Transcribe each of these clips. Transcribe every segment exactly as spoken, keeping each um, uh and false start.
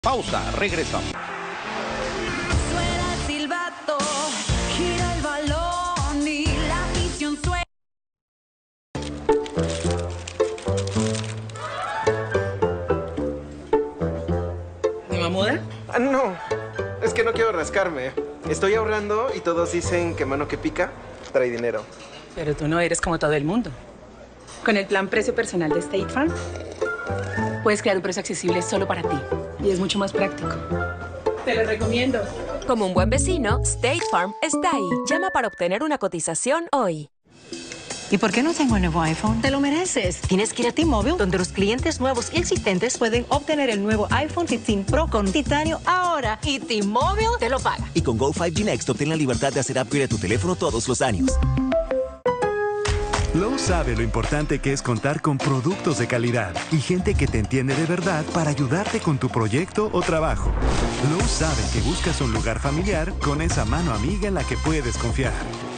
Pausa, regresamos. Suena el silbato, gira el balón y la afición suena. ¿Nueva moda? Ah, no, es que no quiero rascarme. Estoy ahorrando y todos dicen que mano que pica trae dinero. Pero tú no eres como todo el mundo. Con el plan precio personal de State Farm, puedes crear un precio accesible solo para ti. Y es mucho más práctico. Te lo recomiendo. Como un buen vecino, State Farm está ahí. Llama para obtener una cotización hoy. ¿Y por qué no tengo el nuevo iPhone? Te lo mereces. Tienes que ir a T-Mobile, donde los clientes nuevos y existentes pueden obtener el nuevo iPhone quince Pro con titanio ahora. Y T-Mobile te lo paga. Y con Go cinco G Next obtén la libertad de hacer upgrade a tu teléfono todos los años. Lowe sabe lo importante que es contar con productos de calidad y gente que te entiende de verdad para ayudarte con tu proyecto o trabajo. Lowe sabe que buscas un lugar familiar con esa mano amiga en la que puedes confiar.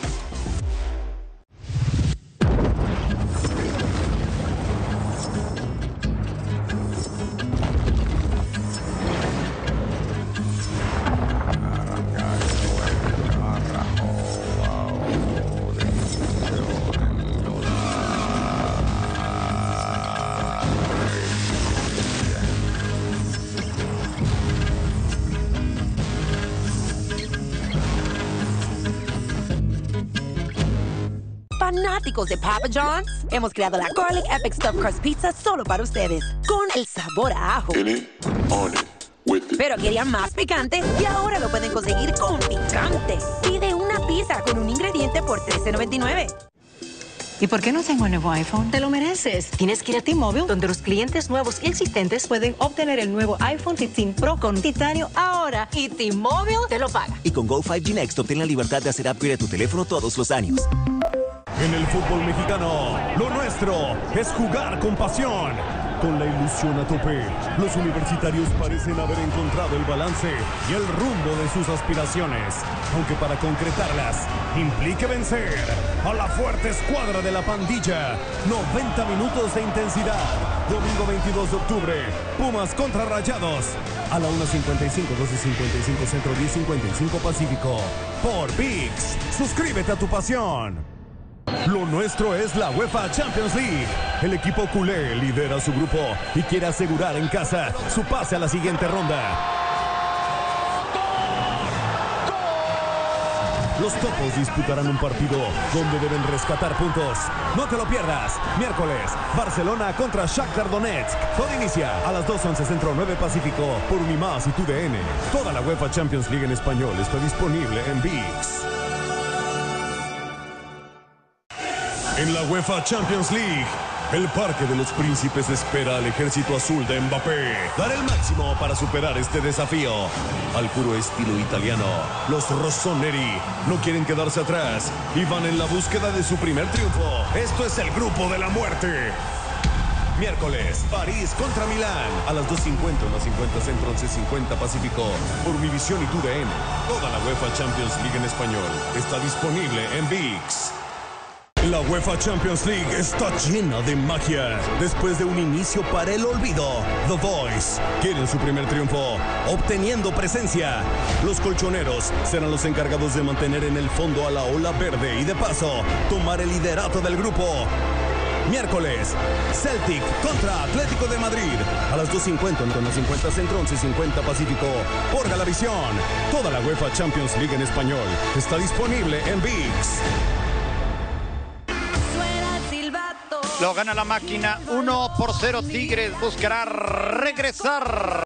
Fanáticos de Papa John's, hemos creado la Garlic Epic Stuffed Crust Pizza solo para ustedes, con el sabor a ajo. Pero querían más picante y ahora lo pueden conseguir con picante. Pide una pizza con un ingrediente por trece noventa y nueve. ¿Y por qué no tengo el nuevo iPhone? Te lo mereces. Tienes que ir a T-Mobile, donde los clientes nuevos y existentes pueden obtener el nuevo iPhone quince Pro con titanio ahora. Y T-Mobile te lo paga. Y con Go cinco G Next obtén la libertad de hacer upgrade a tu teléfono todos los años. En el fútbol mexicano, lo nuestro es jugar con pasión. Con la ilusión a tope, los universitarios parecen haber encontrado el balance y el rumbo de sus aspiraciones. Aunque para concretarlas, implique vencer a la fuerte escuadra de la pandilla. noventa minutos de intensidad. Domingo veintidós de octubre, Pumas contra Rayados. A la una cincuenta y cinco, doce cincuenta y cinco Centro, diez cincuenta y cinco Pacífico. Por ViX, suscríbete a tu pasión. Lo nuestro es la UEFA Champions League. El equipo culé lidera su grupo y quiere asegurar en casa su pase a la siguiente ronda. Los topos disputarán un partido donde deben rescatar puntos. No te lo pierdas. Miércoles, Barcelona contra Shakhtar Donetsk. Todo inicia a las dos once Centro, nueve Pacífico por Unimás y tu D N. Toda la UEFA Champions League en español está disponible en ViX. En la UEFA Champions League, el Parque de los Príncipes espera al ejército azul de Mbappé dar el máximo para superar este desafío. Al puro estilo italiano, los rossoneri no quieren quedarse atrás y van en la búsqueda de su primer triunfo. Esto es el grupo de la muerte. Miércoles, París contra Milán. A las dos cincuenta, uno cincuenta Centro, once cincuenta Pacífico. Por Univisión y tu D N. Toda la UEFA Champions League en español está disponible en ViX. La UEFA Champions League está llena de magia. Después de un inicio para el olvido, The Boys quieren su primer triunfo, obteniendo presencia. Los colchoneros serán los encargados de mantener en el fondo a la ola verde y de paso, tomar el liderato del grupo. Miércoles, Celtic contra Atlético de Madrid. A las dos cincuenta, uno cincuenta Centro, once cincuenta Pacífico. Por Galavisión. Toda la UEFA Champions League en español está disponible en ViX. Lo gana la máquina, uno por cero. Tigres buscará regresar.